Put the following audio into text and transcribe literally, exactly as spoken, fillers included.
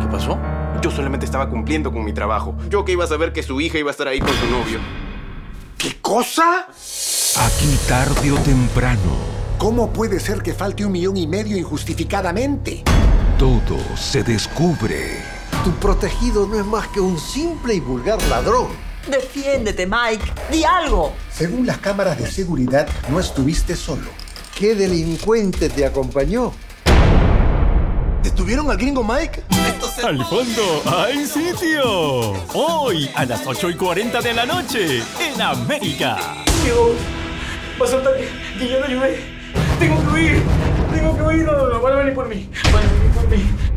¿Qué pasó? Yo solamente estaba cumpliendo con mi trabajo. Yo que iba a saber que su hija iba a estar ahí con su novio. ¿Qué cosa? Aquí tarde o temprano, ¿Cómo puede ser que falte un millón y medio injustificadamente? todo se descubre. Tu protegido no es más que un simple y vulgar ladrón. Defiéndete, Mike. Di algo. Según las cámaras de seguridad, no estuviste solo. ¿Qué delincuente te acompañó? ¿Detuvieron al gringo Mike? Al fondo hay sitio. Hoy a las ocho y cuarenta de la noche en América. Dios, va a soltar que, que ya no ayudé. Tengo que huir. Tengo que huir. No, no, no. Van a venir por mí. Van a venir por mí.